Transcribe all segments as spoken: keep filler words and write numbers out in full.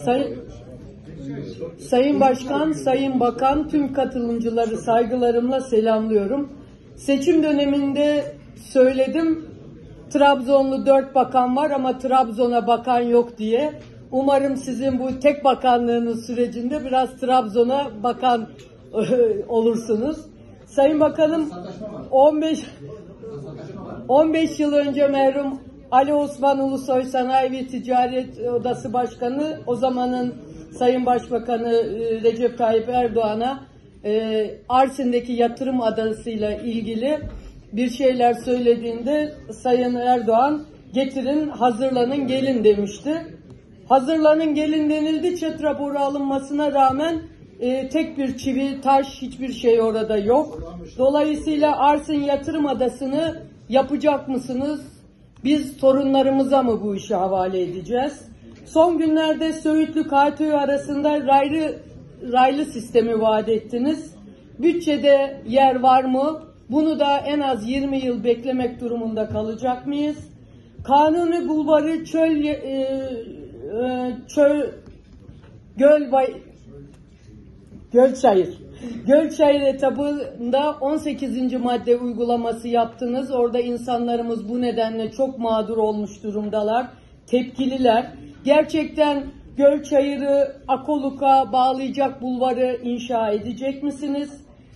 Sayın, Sayın Başkan, Sayın Bakan, tüm katılımcıları saygılarımla selamlıyorum. Seçim döneminde söyledim, Trabzonlu dört bakan var ama Trabzon'a bakan yok diye. Umarım sizin bu tek bakanlığınız sürecinde biraz Trabzon'a bakan olursunuz. Sayın Bakanım, on beş on beş yıl önce merhum Ali Osman Ulusoy Sanayi ve Ticaret Odası Başkanı, o zamanın Sayın Başbakanı Recep Tayyip Erdoğan'a e, Arsin'deki yatırım adasıyla ilgili bir şeyler söylediğinde Sayın Erdoğan getirin, hazırlanın, gelin demişti. Hazırlanın, gelin denildi. ÇED raporu alınmasına rağmen e, tek bir çivi, taş, hiçbir şey orada yok. Dolayısıyla Arsin yatırım adasını yapacak mısınız? Biz torunlarımıza mı bu işi havale edeceğiz? Son günlerde Söğütlü K T Ö arasında raylı, raylı sistemi vaat ettiniz. Bütçede yer var mı? Bunu da en az yirmi yıl beklemek durumunda kalacak mıyız? Kanuni Bulvarı çöl, e, e, çöl göl bay, Gölçayır. Gölçayır etabında on sekizinci madde uygulaması yaptınız. Orada insanlarımız bu nedenle çok mağdur olmuş durumdalar. Tepkililer. Gerçekten Gölçayır'ı Akoluk'a bağlayacak bulvarı inşa edecek misiniz?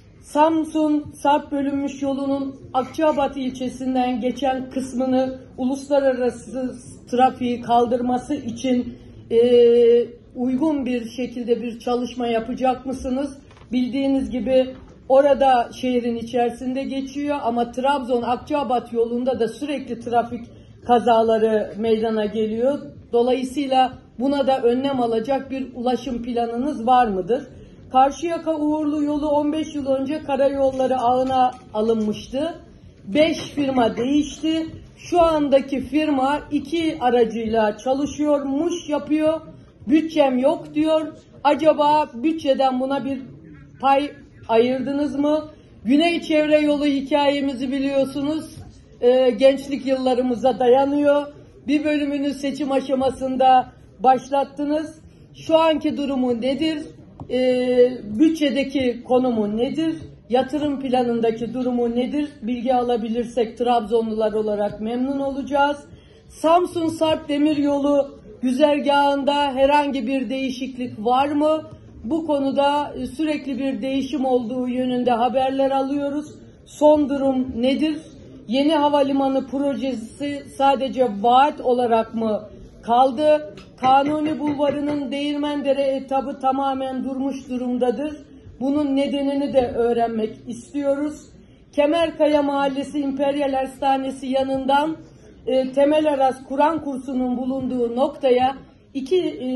Samsun Sarp bölünmüş yolunun Akçabat ilçesinden geçen kısmını uluslararası trafiği kaldırması için e, uygun bir şekilde bir çalışma yapacak mısınız? Bildiğiniz gibi orada şehrin içerisinde geçiyor ama Trabzon Akçabat yolunda da sürekli trafik kazaları meydana geliyor. Dolayısıyla buna da önlem alacak bir ulaşım planınız var mıdır? Karşıyaka Uğurlu yolu on beş yıl önce karayolları ağına alınmıştı. beş firma değişti. Şu andaki firma iki aracıyla çalışıyormuş, yapıyor. Bütçem yok diyor. Acaba bütçeden buna bir pay ayırdınız mı? Güney Çevre Yolu hikayemizi biliyorsunuz. Ee, gençlik yıllarımıza dayanıyor. Bir bölümünü seçim aşamasında başlattınız. Şu anki durumu nedir? Ee, bütçedeki konumu nedir? Yatırım planındaki durumu nedir? Bilgi alabilirsek Trabzonlular olarak memnun olacağız. Samsun Sarp Demiryolu güzergahında herhangi bir değişiklik var mı? Bu konuda sürekli bir değişim olduğu yönünde haberler alıyoruz. Son durum nedir? Yeni havalimanı projesi sadece vaat olarak mı kaldı? Kanuni Bulvarı'nın Değirmendere etabı tamamen durmuş durumdadır. Bunun nedenini de öğrenmek istiyoruz. Kemerkaya Mahallesi İmperyal Hastanesi yanından e, Temel Aras Kur'an kursunun bulunduğu noktaya iki e,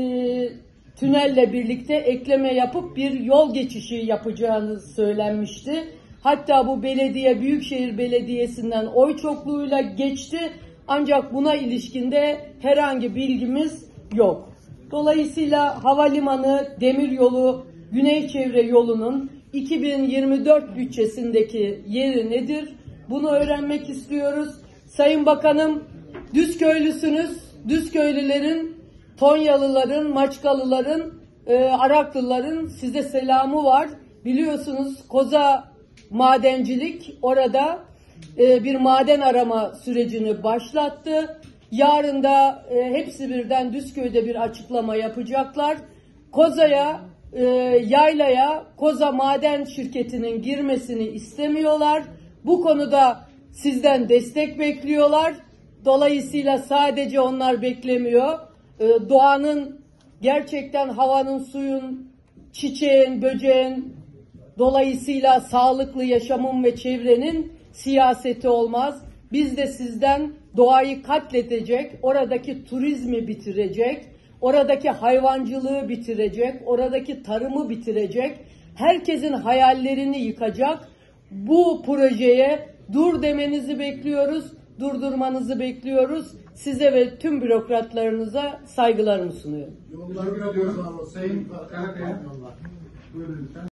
tünelle birlikte ekleme yapıp bir yol geçişi yapacağını söylenmişti. Hatta bu belediye Büyükşehir Belediyesi'nden oy çokluğuyla geçti. Ancak buna ilişkinde herhangi bilgimiz yok. Dolayısıyla havalimanı, demiryolu, Güney Çevre yolunun iki bin yirmi dört bütçesindeki yeri nedir? Bunu öğrenmek istiyoruz. Sayın Bakanım, Düzköylüsünüz. Düzköylülerin, Tonyalıların, Maçkalıların, e, Araklıların size selamı var. Biliyorsunuz Koza Madencilik orada e, bir maden arama sürecini başlattı. Yarın da e, hepsi birden Düzköy'de bir açıklama yapacaklar. Koza'ya, e, yaylaya Koza Maden Şirketi'nin girmesini istemiyorlar. Bu konuda sizden destek bekliyorlar. Dolayısıyla sadece onlar beklemiyor. E, doğanın, gerçekten havanın, suyun, çiçeğin, böceğin, dolayısıyla sağlıklı yaşamın ve çevrenin siyaseti olmaz. Biz de sizden doğayı katledecek, oradaki turizmi bitirecek, oradaki hayvancılığı bitirecek, oradaki tarımı bitirecek, herkesin hayallerini yıkacak bu projeye dur demenizi bekliyoruz, durdurmanızı bekliyoruz. Size ve tüm bürokratlarınıza saygılarımı sunuyorum. Yollar diyoruz ama Sayın Karakaya. Buyurun lütfen.